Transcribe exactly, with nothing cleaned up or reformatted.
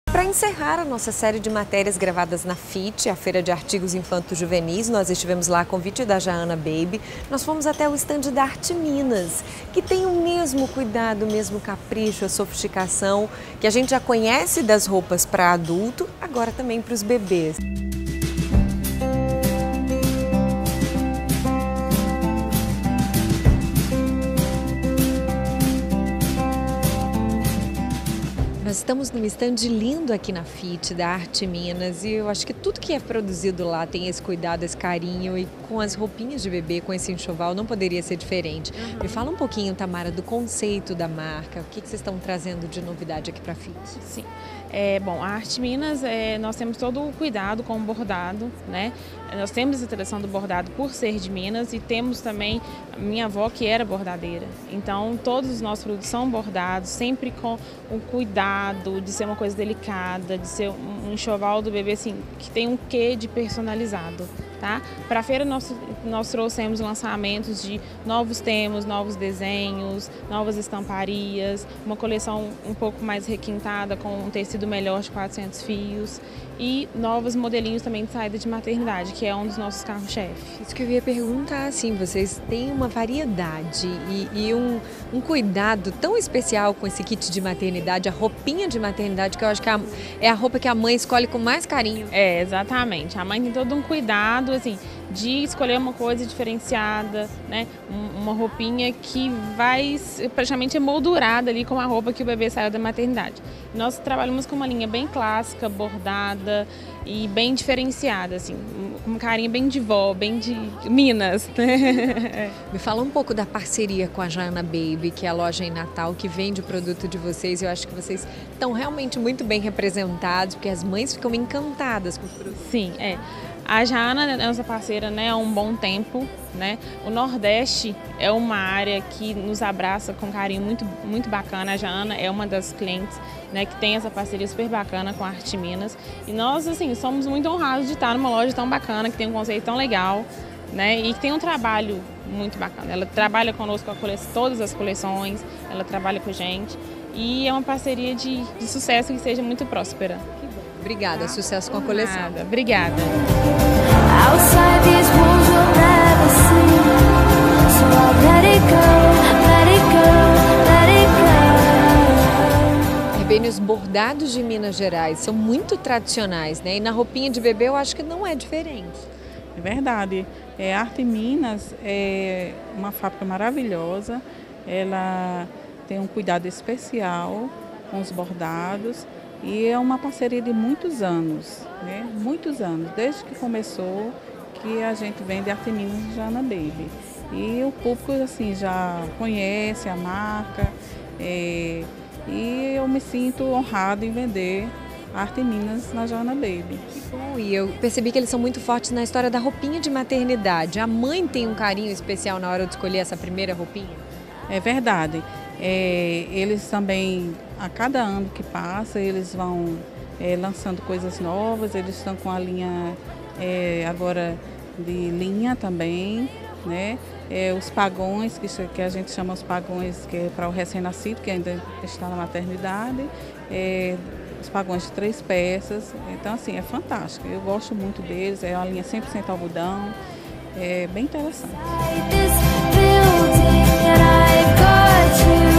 Para encerrar a nossa série de matérias gravadas na F I T, a Feira de Artigos Infanto-Juvenis, nós estivemos lá a convite da Jaana Baby. Nós fomos até o estande da Arteminas, que tem o mesmo cuidado, o mesmo capricho, a sofisticação que a gente já conhece das roupas para adulto, agora também para os bebês. Nós estamos num estande lindo aqui na F I T, da Arteminas, e eu acho que tudo que é produzido lá tem esse cuidado, esse carinho, e com as roupinhas de bebê, com esse enxoval, não poderia ser diferente. Uhum. Me fala um pouquinho, Tamara, do conceito da marca, o que, que vocês estão trazendo de novidade aqui para a F I T? Sim, é, bom, a Arteminas, é, nós temos todo o cuidado com o bordado, né? Nós temos a tradição do bordado por ser de Minas e temos também a minha avó que era bordadeira. Então, todos os nossos produtos são bordados, sempre com o cuidado de ser uma coisa delicada, de ser um enxoval do bebê assim, que tem um quê de personalizado. Tá? Para a feira nós, nós trouxemos lançamentos de novos temas, novos desenhos, novas estamparias, uma coleção um pouco mais requintada com um tecido melhor de quatrocentos fios e novos modelinhos também de saída de maternidade, que é um dos nossos carros-chefe. Isso que eu ia perguntar, assim, vocês têm uma variedade e, e um, um cuidado tão especial com esse kit de maternidade, a roupinha de maternidade, que eu acho que é a, é a roupa que a mãe escolhe com mais carinho. É, exatamente. A mãe tem todo um cuidado, assim, de escolher uma coisa diferenciada, né? Uma roupinha que vai praticamente emoldurada ali com a roupa que o bebê saiu da maternidade. Nós trabalhamos com uma linha bem clássica, bordada e bem diferenciada, assim, com um carinho bem de vó, bem de Minas. Me fala um pouco da parceria com a Jaana Baby, que é a loja em Natal que vende o produto de vocês. Eu acho que vocês estão realmente muito bem representados, porque as mães ficam encantadas com os produtos. Sim, é. A Jaana é nossa parceira, né, há um bom tempo, né? O Nordeste é uma área que nos abraça com carinho muito, muito bacana. A Jaana é uma das clientes, né, que tem essa parceria super bacana com a Arteminas. E nós, assim, somos muito honrados de estar numa loja tão bacana, que tem um conceito tão legal, né, e que tem um trabalho muito bacana. Ela trabalha conosco com todas as coleções, ela trabalha com a gente e é uma parceria de, de sucesso que seja muito próspera. Obrigada, tá? Sucesso com a coleção. Nada. Obrigada. Rebene, os bordados de Minas Gerais são muito tradicionais, né? E na roupinha de bebê eu acho que não é diferente. É verdade. É, a Arteminas é uma fábrica maravilhosa. Ela tem um cuidado especial com os bordados. E é uma parceria de muitos anos, né? Muitos anos, desde que começou que a gente vende Arteminas e Jaana Baby. E o público assim, já conhece a marca é, e eu me sinto honrado em vender Arteminas na Jaana Baby. Que bom, e eu percebi que eles são muito fortes na história da roupinha de maternidade. A mãe tem um carinho especial na hora de escolher essa primeira roupinha? É verdade. É, eles também, a cada ano que passa, eles vão é, lançando coisas novas, eles estão com a linha é, agora de linha também, né? É, os pagões, que, que a gente chama os pagões, que é para o recém-nascido, que ainda está na maternidade, é, os pagões de três peças, então assim, é fantástico, eu gosto muito deles, é uma linha cem por cento algodão, é bem interessante. You